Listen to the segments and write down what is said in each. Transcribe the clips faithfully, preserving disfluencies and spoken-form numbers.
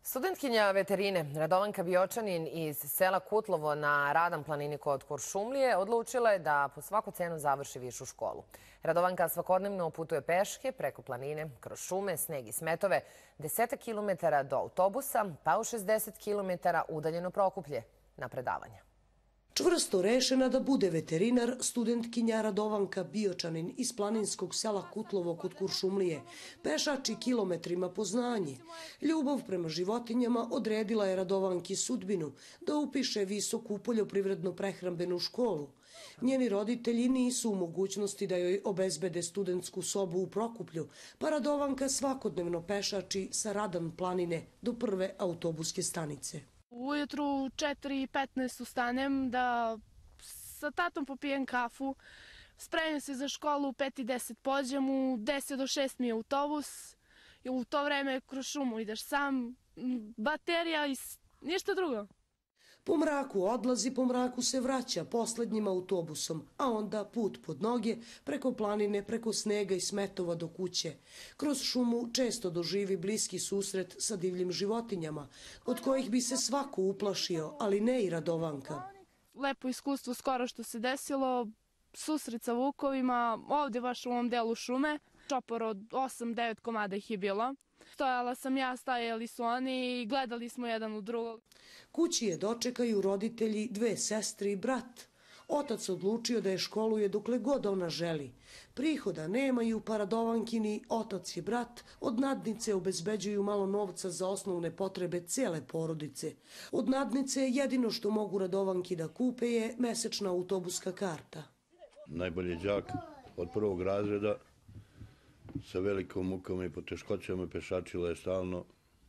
Studentkinja veterine Radovanka Biočanin iz sela Kutlovo na Radan planini kod Kuršumlije odlučila je da po svaku cenu završi višu školu. Radovanka svakodnevno putuje peške preko planine, kroz šume, sneg i smetove, desetak kilometara do autobusa, pa u šezdeset kilometara udaljeno Prokuplje na predavanja. Čvrsto rešena da bude veterinar, studentkinja Radovanka Biočanin iz planinskog sela Kutlovo kod Kuršumlije pešači kilometrima po znanje. Ljubav prema životinjama odredila je Radovanki sudbinu da upiše visoku poljoprivredno-prehrambenu školu. Njeni roditelji nisu u mogućnosti da joj obezbede studentsku sobu u Prokuplju, pa Radovanka svakodnevno pešači sa Radan planine do prve autobuske stanice. Ujutru u četiri i petnaest ustanem da sa tatom popijem kafu, spremim se za školu, u pet i deset pođem, u deset do šest mi je autobus i u to vreme kroz šumu ideš sam, baterija i ništa drugo. Po mraku odlazi, po mraku se vraća poslednjim autobusom, a onda put pod noge, preko planine, preko snega i smetova do kuće. Kroz šumu često doživi bliski susret sa divljim životinjama, od kojih bi se svako uplašio, ali ne i Radovanka. Lepo iskustvo skoro što se desilo, susret sa vukovima, ovde baš u ovom delu šume. Čopor od osam devet komada ih je bilo. Stojala sam ja, stajali su oni i gledali smo jedan u drugog. Kući je dočekaju roditelji, dve sestre i brat. Otac odlučio da je školuje dokle god ona želi. Prihoda nemaju, pa Radovankini otac i brat od nadnice obezbeđuju malo novca za osnovne potrebe cele porodice. Od nadnice jedino što mogu Radovanki da kupe je mesečna autobuska karta. Najbolji đak od prvog razreda, sa velikom mukom i poteškoćama pešačila je stalno.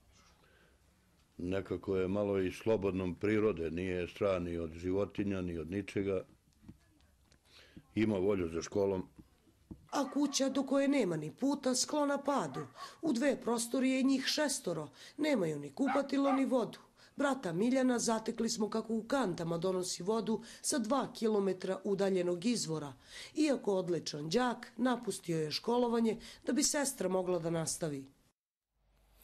Nekako je malo i slobodnom prirode, nije strah ni od životinja, ni od ničega. Ima volju za školom. A kuća do koje nema ni puta sklona padu. U dve prostorije njih šestoro, nemaju ni kupatilo ni vodu. Brata Miljana zatekli smo kako u kantama donosi vodu sa dva kilometra udaljenog izvora. Iako odličan đak, napustio je školovanje da bi sestra mogla da nastavi.